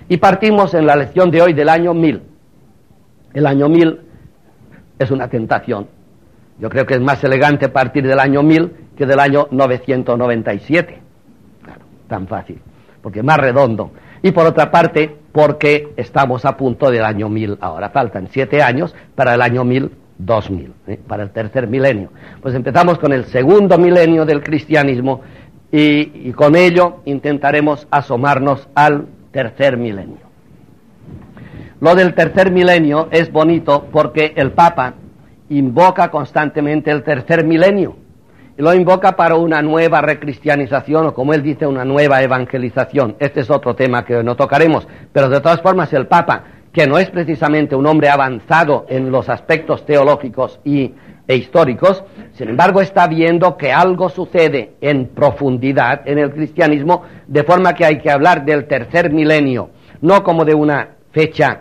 Y partimos en la lección de hoy del año 1000. El año 1000 es una tentación. Yo creo que es más elegante partir del año 1000 que del año 997. Claro, tan fácil, porque es más redondo. Y por otra parte, porque estamos a punto del año 1000 ahora. Faltan 7 años para el año 2000, para el tercer milenio. Pues empezamos con el segundo milenio del cristianismo y con ello intentaremos asomarnos al tercer milenio. Lo del tercer milenio es bonito porque el Papa invoca constantemente el tercer milenio. Y lo invoca para una nueva recristianización, o como él dice, una nueva evangelización. Este es otro tema que no tocaremos, pero de todas formas el Papa, que no es precisamente un hombre avanzado en los aspectos teológicos e históricos, sin embargo está viendo que algo sucede en profundidad en el cristianismo, de forma que hay que hablar del tercer milenio, no como de una fecha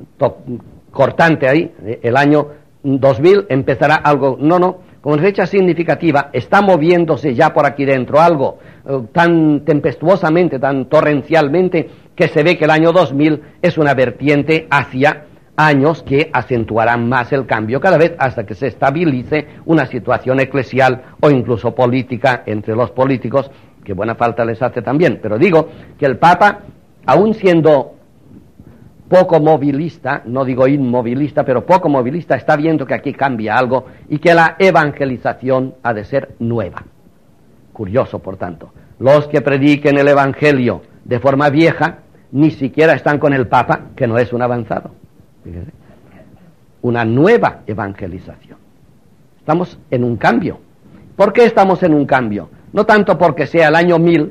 cortante ahí, el año 2000 empezará algo, no, como fecha significativa, está moviéndose ya por aquí dentro algo tan tempestuosamente, tan torrencialmente, que se ve que el año 2000 es una vertiente hacia años que acentuarán más el cambio cada vez hasta que se estabilice una situación eclesial o incluso política entre los políticos, que buena falta les hace también. Pero digo que el Papa, aun siendo poco movilista, no digo inmovilista, pero poco movilista, está viendo que aquí cambia algo y que la evangelización ha de ser nueva. Curioso, por tanto. Los que prediquen el evangelio de forma vieja ni siquiera están con el Papa, que no es un avanzado. Fíjese. Una nueva evangelización. Estamos en un cambio. ¿Por qué estamos en un cambio? No tanto porque sea el año 1000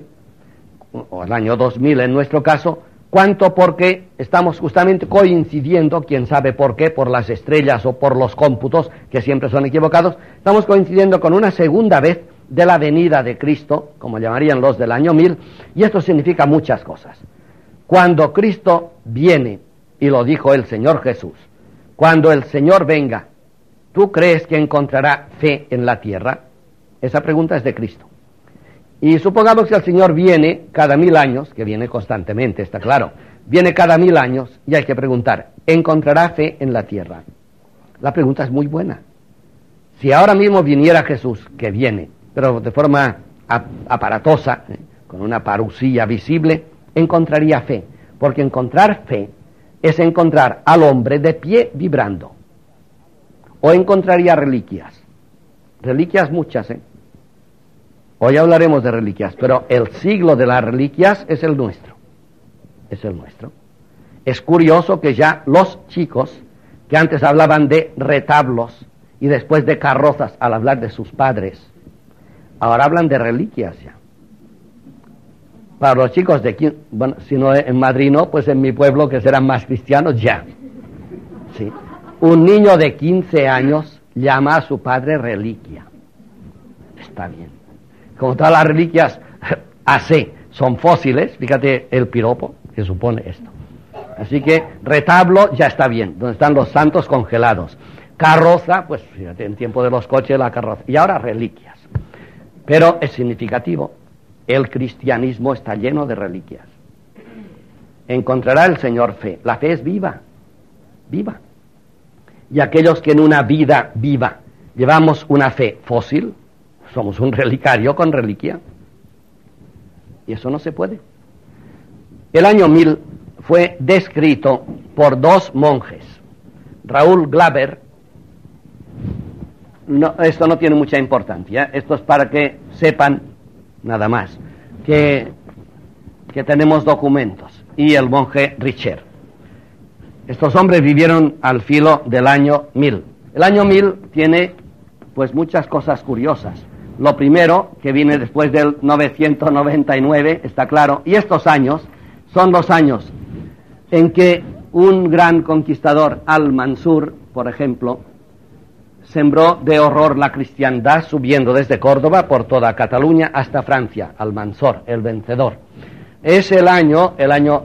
o el año 2000 en nuestro caso, cuanto porque estamos justamente coincidiendo, quién sabe por qué, por las estrellas o por los cómputos, que siempre son equivocados, estamos coincidiendo con una segunda vez de la venida de Cristo, como llamarían los del año 1000, y esto significa muchas cosas. Cuando Cristo viene, y lo dijo el Señor Jesús, cuando el Señor venga, ¿tú crees que encontrará fe en la tierra? Esa pregunta es de Cristo. Y supongamos que el Señor viene cada 1000 años, que viene constantemente, está claro, viene cada 1000 años y hay que preguntar, ¿encontrará fe en la tierra? La pregunta es muy buena. Si ahora mismo viniera Jesús, que viene, pero de forma aparatosa, con una parusía visible, encontraría fe, porque encontrar fe es encontrar al hombre de pie vibrando, o encontraría reliquias muchas, Hoy hablaremos de reliquias, pero el siglo de las reliquias es el nuestro. Es curioso que ya los chicos, que antes hablaban de retablos y después de carrozas al hablar de sus padres, ahora hablan de reliquias ya. Para los chicos de aquí, bueno, si no en Madrid no, pues en mi pueblo, que serán más cristianos, ya. Sí. Un niño de 15 años llama a su padre reliquia. Está bien. Como todas las reliquias AC son fósiles, fíjate el piropo que supone esto. Así que retablo ya está bien, donde están los santos congelados. Carroza, pues fíjate, en tiempo de los coches la carroza. Y ahora reliquias. Pero es significativo, el cristianismo está lleno de reliquias. Encontrará el Señor fe. La fe es viva. Y aquellos que en una vida viva llevamos una fe fósil, somos un relicario con reliquia. Y eso no se puede. El año 1000 fue descrito por 2 monjes. Raúl Glaber, no, esto no tiene mucha importancia, esto es para que sepan nada más, que tenemos documentos, y el monje Richer. Estos hombres vivieron al filo del año 1000. El año 1000 tiene pues muchas cosas curiosas. Lo primero, que viene después del 999, está claro, y estos años son los años en que un gran conquistador, Al-Mansur, por ejemplo, sembró de horror la cristiandad, subiendo desde Córdoba por toda Cataluña hasta Francia. Al-Mansur, el vencedor. Es el año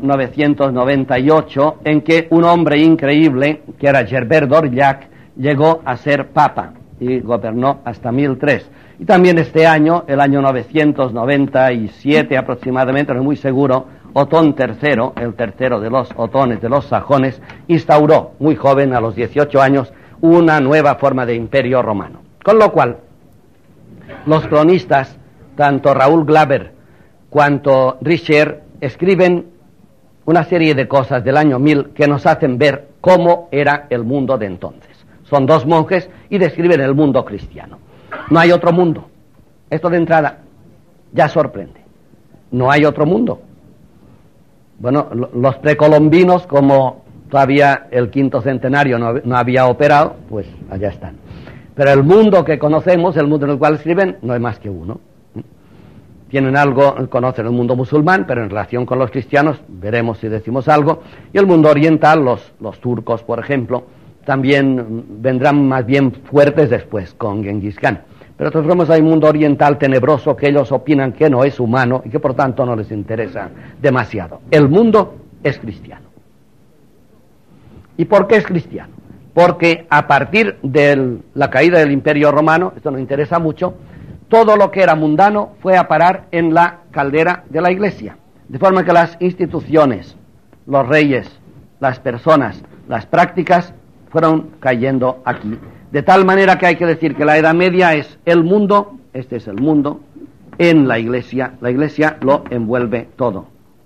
998, en que un hombre increíble, que era Gerbert d'Aurillac, llegó a ser papa y gobernó hasta 1003. Y también este año, el año 997 aproximadamente, no es muy seguro, Otón III, el tercero de los Otones, de los sajones, instauró, muy joven, a los 18 años, una nueva forma de imperio romano. Con lo cual, los cronistas, tanto Raúl Glaber cuanto Richer, escriben una serie de cosas del año 1000 que nos hacen ver cómo era el mundo de entonces. Son dos monjes y describen el mundo cristiano. No hay otro mundo. Esto de entrada ya sorprende. No hay otro mundo. Bueno, los precolombinos, como todavía el quinto centenario no había operado, pues allá están. Pero el mundo que conocemos, el mundo en el cual escriben, no hay más que uno. Tienen algo, conocen el mundo musulmán, pero en relación con los cristianos, veremos si decimos algo. Y el mundo oriental, los turcos, por ejemplo, también vendrán más bien fuertes después, con Genghis Khan. Pero de todas formas hay un mundo oriental tenebroso que ellos opinan que no es humano y que por tanto no les interesa demasiado. El mundo es cristiano. ¿Y por qué es cristiano? Porque a partir de la caída del Imperio Romano, esto nos interesa mucho, todo lo que era mundano fue a parar en la caldera de la Iglesia. De forma que las instituciones, los reyes, las personas, las prácticas fueron cayendo aquí. De tal manera que hay que decir que la Edad Media es el mundo, este es el mundo, en la Iglesia lo envuelve todo.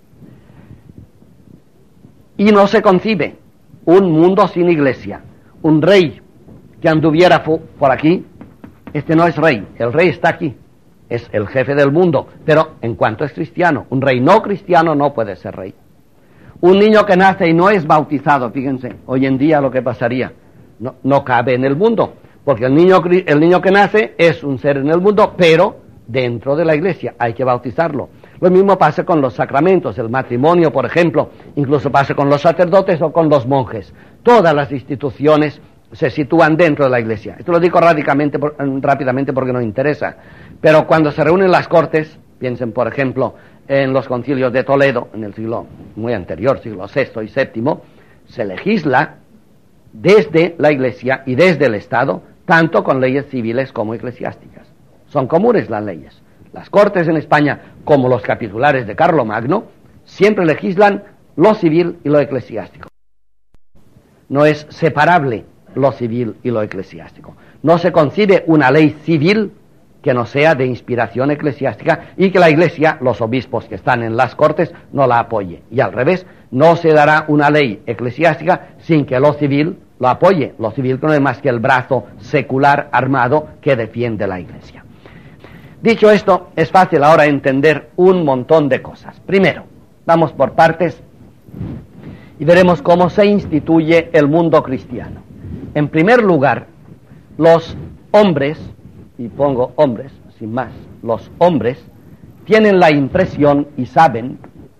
Y no se concibe un mundo sin Iglesia. Un rey que anduviera por aquí, este no es rey, el rey está aquí, es el jefe del mundo, pero en cuanto es cristiano, un rey no cristiano no puede ser rey. Un niño que nace y no es bautizado, fíjense, hoy en día lo que pasaría, no cabe en el mundo, porque el niño que nace es un ser en el mundo, pero dentro de la Iglesia, hay que bautizarlo. Lo mismo pasa con los sacramentos, el matrimonio, por ejemplo, incluso pasa con los sacerdotes o con los monjes. Todas las instituciones se sitúan dentro de la Iglesia. Esto lo digo rápidamente porque no interesa. Pero cuando se reúnen las cortes, piensen, por ejemplo, en los concilios de Toledo, en el siglo muy anterior, siglo VI y VII, se legisla desde la Iglesia y desde el Estado, tanto con leyes civiles como eclesiásticas. Son comunes las leyes. Las cortes en España, como los capitulares de Carlomagno, siempre legislan lo civil y lo eclesiástico. No es separable lo civil y lo eclesiástico. No se concibe una ley civil que no sea de inspiración eclesiástica y que la Iglesia, los obispos que están en las cortes, no la apoye. Y al revés, no se dará una ley eclesiástica sin que lo civil lo apoye. Lo civil no es más que el brazo secular armado que defiende la Iglesia. Dicho esto, es fácil ahora entender un montón de cosas. Primero, vamos por partes y veremos cómo se instituye el mundo cristiano. En primer lugar, los hombres, y pongo hombres, sin más, los hombres tienen la impresión y saben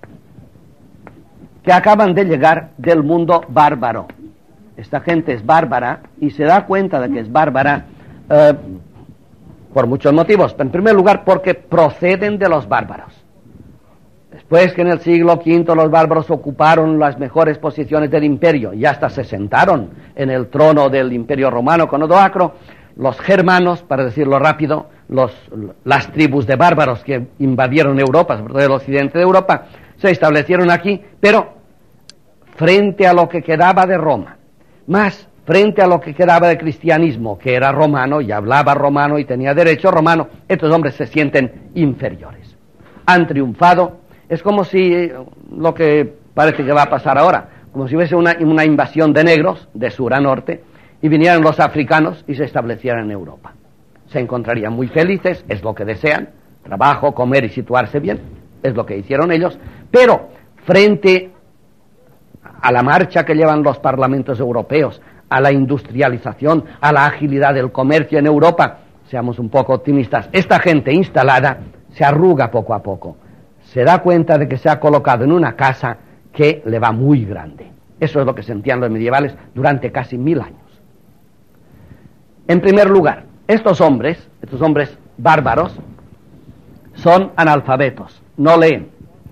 que acaban de llegar del mundo bárbaro. Esta gente es bárbara y se da cuenta de que es bárbara por muchos motivos. En primer lugar, porque proceden de los bárbaros. Después que en el siglo V los bárbaros ocuparon las mejores posiciones del imperio y hasta se sentaron en el trono del imperio romano con Odoacro, los germanos, para decirlo rápido, las tribus de bárbaros que invadieron Europa, sobre todo el occidente de Europa, se establecieron aquí, pero frente a lo que quedaba de Roma, más frente a lo que quedaba de cristianismo, que era romano y hablaba romano y tenía derecho romano, estos hombres se sienten inferiores. Han triunfado. Es como si lo que parece que va a pasar ahora, como si hubiese una invasión de negros de sur a norte y vinieran los africanos y se establecieran en Europa. Se encontrarían muy felices, es lo que desean, trabajo, comer y situarse bien, es lo que hicieron ellos, pero frente a la marcha que llevan los parlamentos europeos, a la industrialización, a la agilidad del comercio en Europa, seamos un poco optimistas, esta gente instalada se arruga poco a poco. Se da cuenta de que se ha colocado en una casa que le va muy grande. Eso es lo que sentían los medievales durante casi 1000 años. En primer lugar, estos hombres bárbaros, son analfabetos, no leen.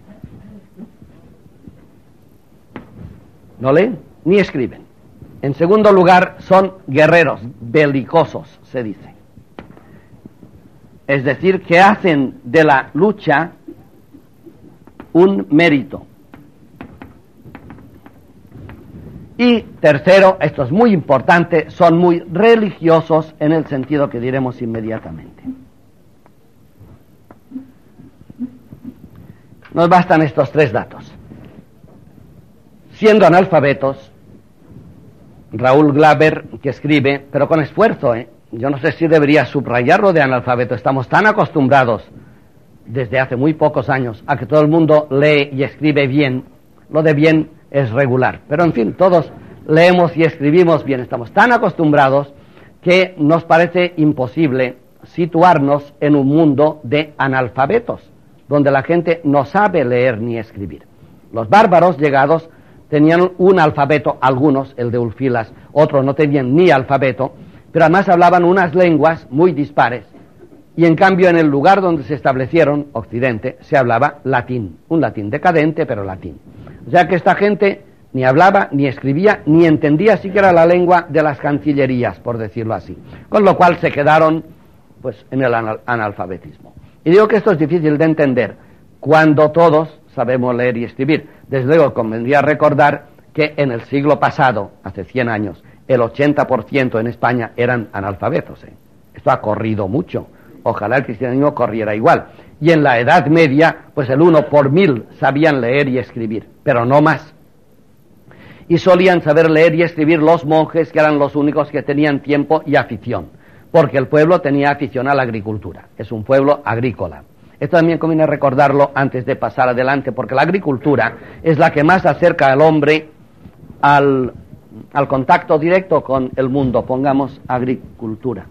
No leen ni escriben. En segundo lugar, son guerreros, belicosos, se dice. Es decir, que hacen de la lucha un mérito. Y tercero, esto es muy importante, son muy religiosos en el sentido que diremos inmediatamente. Nos bastan estos tres datos. Siendo analfabetos, Raúl Glaber, que escribe, pero con esfuerzo, yo no sé si debería subrayarlo de analfabeto, estamos tan acostumbrados desde hace muy pocos años a que todo el mundo lee y escribe bien, lo de bien es regular, pero en fin, todos leemos y escribimos bien, estamos tan acostumbrados que nos parece imposible situarnos en un mundo de analfabetos, donde la gente no sabe leer ni escribir. Los bárbaros llegados tenían un alfabeto, algunos, el de Ulfilas, otros no tenían ni alfabeto, pero además hablaban unas lenguas muy dispares, y en cambio en el lugar donde se establecieron, Occidente, se hablaba latín, un latín decadente, pero latín. O sea que esta gente ni hablaba, ni escribía, ni entendía siquiera la lengua de las cancillerías, por decirlo así, con lo cual se quedaron pues en el analfabetismo. Y digo que esto es difícil de entender cuando todos sabemos leer y escribir. Desde luego convendría recordar que en el siglo pasado, hace 100 años, el 80% en España eran analfabetos. Esto ha corrido mucho. Ojalá el cristianismo corriera igual. Y en la Edad Media, pues el 1 por 1000 sabían leer y escribir, pero no más. Y solían saber leer y escribir los monjes, que eran los únicos que tenían tiempo y afición, porque el pueblo tenía afición a la agricultura. Es un pueblo agrícola. Esto también conviene recordarlo antes de pasar adelante, porque la agricultura es la que más acerca al hombre al contacto directo con el mundo. Pongamos agricultura.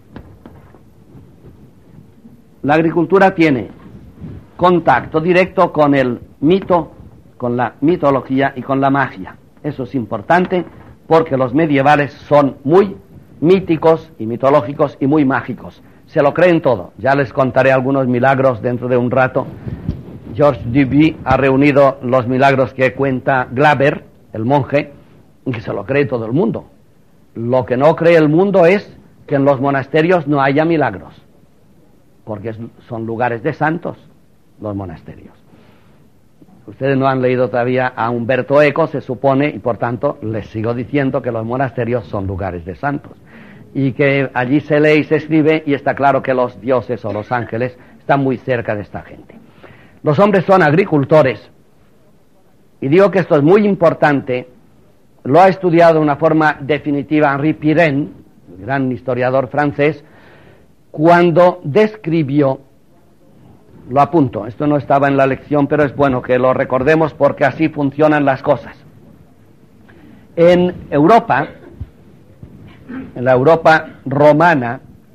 La agricultura tiene contacto directo con el mito, con la mitología y con la magia. Eso es importante porque los medievales son muy míticos y mitológicos y muy mágicos. Se lo creen todo. Ya les contaré algunos milagros dentro de un rato. Georges Duby ha reunido los milagros que cuenta Glaber, el monje, y que se lo cree todo el mundo. Lo que no cree el mundo es que en los monasterios no haya milagros, porque son lugares de santos los monasterios. Ustedes no han leído todavía a Humberto Eco, se supone, y por tanto les sigo diciendo que los monasterios son lugares de santos, y que allí se lee y se escribe, y está claro que los dioses o los ángeles están muy cerca de esta gente. Los hombres son agricultores, y digo que esto es muy importante. Lo ha estudiado de una forma definitiva Henri Pirenne, el gran historiador francés, cuando describió, lo apunto, esto no estaba en la lección, pero es bueno que lo recordemos porque así funcionan las cosas. En Europa, en la Europa romana,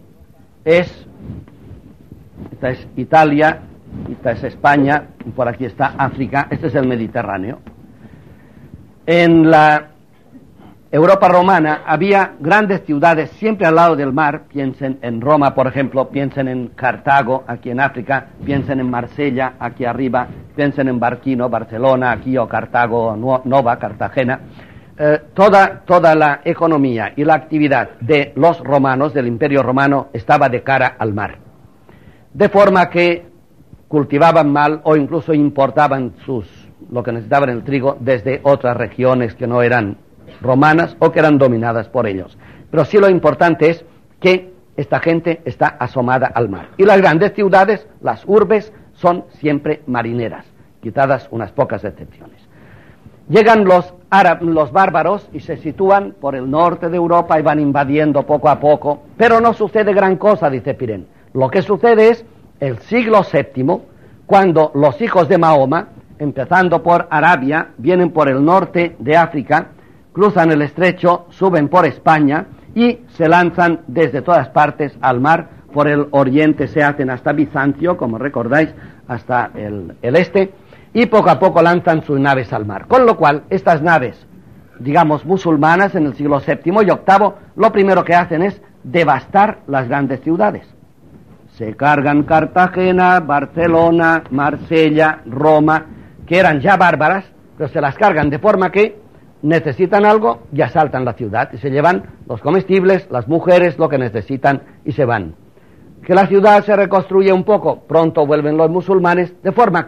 esta es Italia, esta es España, y por aquí está África, este es el Mediterráneo. En la Europa romana había grandes ciudades siempre al lado del mar. Piensen en Roma, por ejemplo, piensen en Cartago, aquí en África, piensen en Marsella, aquí arriba, piensen en Barquino, Barcelona, aquí, o Cartago, Nova, Cartagena. Toda la economía y la actividad de los romanos, del Imperio Romano, estaba de cara al mar. De forma que cultivaban mal o incluso importaban lo que necesitaban el trigo desde otras regiones que no eran romanas o que eran dominadas por ellos. Pero sí lo importante es que esta gente está asomada al mar. Y las grandes ciudades, las urbes, son siempre marineras, quitadas unas pocas excepciones. Llegan los bárbaros y se sitúan por el norte de Europa y van invadiendo poco a poco, pero no sucede gran cosa, dice Pirenne. Lo que sucede es el siglo VII, cuando los hijos de Mahoma, empezando por Arabia, vienen por el norte de África, cruzan el estrecho, suben por España y se lanzan desde todas partes al mar. Por el oriente se hacen hasta Bizancio, como recordáis, hasta el este, y poco a poco lanzan sus naves al mar. Con lo cual, estas naves, digamos, musulmanas en el siglo VII y VIII, lo primero que hacen es devastar las grandes ciudades. Se cargan Cartagena, Barcelona, Marsella, Roma, que eran ya bárbaras, pero se las cargan de forma que necesitan algo y asaltan la ciudad y se llevan los comestibles, las mujeres, lo que necesitan y se van. Que la ciudad se reconstruye un poco, pronto vuelven los musulmanes, de forma que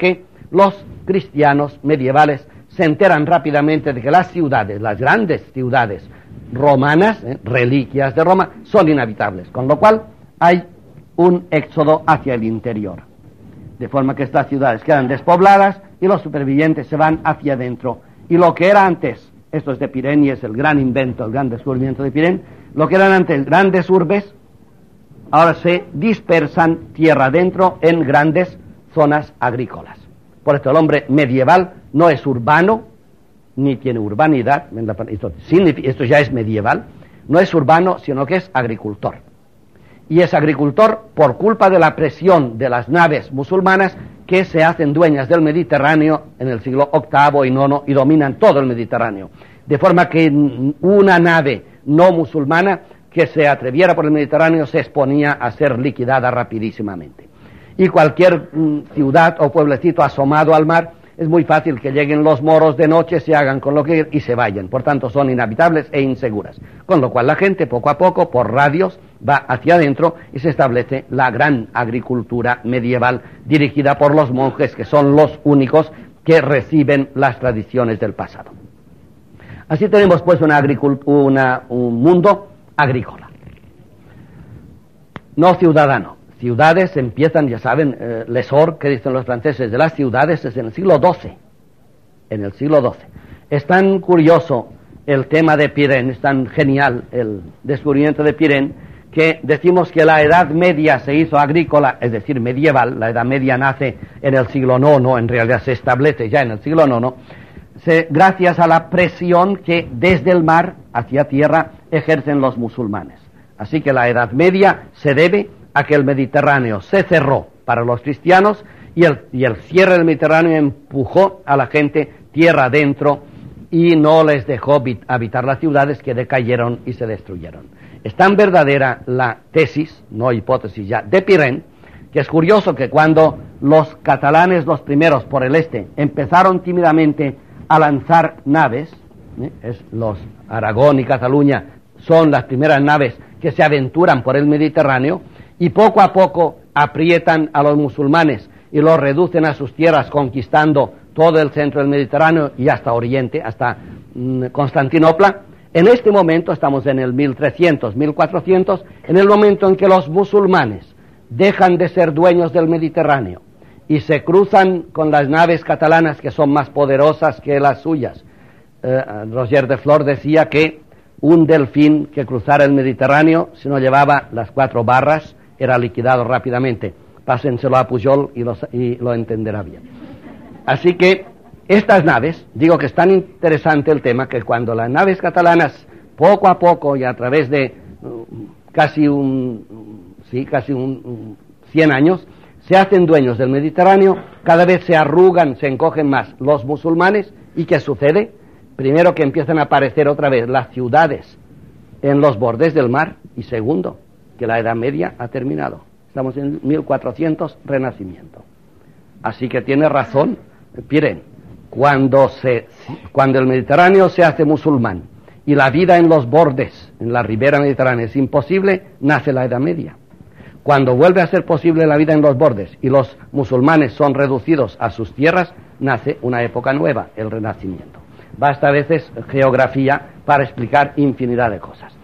los cristianos medievales se enteran rápidamente de que las ciudades, las grandes ciudades romanas, reliquias de Roma, son inhabitables, con lo cual hay un éxodo hacia el interior, de forma que estas ciudades quedan despobladas y los supervivientes se van hacia adentro, y lo que era antes, esto es de Pirén y es el gran invento, el gran descubrimiento de Pirén, lo que eran antes grandes urbes, ahora se dispersan tierra adentro en grandes zonas agrícolas. Por esto el hombre medieval no es urbano, ni tiene urbanidad, esto ya es medieval, no es urbano, sino que es agricultor. Y es agricultor por culpa de la presión de las naves musulmanas que se hacen dueñas del Mediterráneo en el siglo VIII y IX y dominan todo el Mediterráneo. De forma que una nave no musulmana que se atreviera por el Mediterráneo se exponía a ser liquidada rapidísimamente. Y cualquier ciudad o pueblecito asomado al mar, es muy fácil que lleguen los moros de noche, se hagan con lo que y se vayan. Por tanto, son inhabitables e inseguras. Con lo cual la gente, poco a poco, por radios, va hacia adentro y se establece la gran agricultura medieval dirigida por los monjes, que son los únicos que reciben las tradiciones del pasado. Así tenemos pues un mundo agrícola, no ciudadano. Ciudades empiezan, ya saben, l'essor, que dicen los franceses, de las ciudades es en el siglo XII. En el siglo XII. Es tan curioso el tema de Pirén, es tan genial el descubrimiento de Pirén, que decimos que la Edad Media se hizo agrícola, es decir, medieval. La Edad Media nace en el siglo IX, en realidad se establece ya en el siglo IX, gracias a la presión que desde el mar hacia tierra ejercen los musulmanes. Así que la Edad Media se debe a que el Mediterráneo se cerró para los cristianos y el cierre del Mediterráneo empujó a la gente tierra adentro y no les dejó habitar las ciudades, que decayeron y se destruyeron. Es tan verdadera la tesis, no hipótesis ya, de Pirén, que es curioso que cuando los catalanes, los primeros por el este, empezaron tímidamente a lanzar naves, los Aragón y Cataluña son las primeras naves que se aventuran por el Mediterráneo, y poco a poco aprietan a los musulmanes y los reducen a sus tierras, conquistando todo el centro del Mediterráneo y hasta Oriente, hasta Constantinopla. En este momento, estamos en el 1300, 1400, en el momento en que los musulmanes dejan de ser dueños del Mediterráneo y se cruzan con las naves catalanas, que son más poderosas que las suyas. Roger de Flor decía que un delfín que cruzara el Mediterráneo, si no llevaba las 4 barras, era liquidado rápidamente. Pásenselo a Pujol y lo entenderá bien. Así que estas naves, digo que es tan interesante el tema, que cuando las naves catalanas, poco a poco y a través de casi 100 años, se hacen dueños del Mediterráneo, cada vez se arrugan, se encogen más los musulmanes. ¿Y qué sucede? Primero, que empiezan a aparecer otra vez las ciudades en los bordes del mar, y segundo, que la Edad Media ha terminado. Estamos en 1400, Renacimiento. Así que tiene razón Pirén. Cuando el Mediterráneo se hace musulmán y la vida en los bordes, en la ribera mediterránea, es imposible, nace la Edad Media. Cuando vuelve a ser posible la vida en los bordes y los musulmanes son reducidos a sus tierras, nace una época nueva, el Renacimiento. Basta a veces geografía para explicar infinidad de cosas.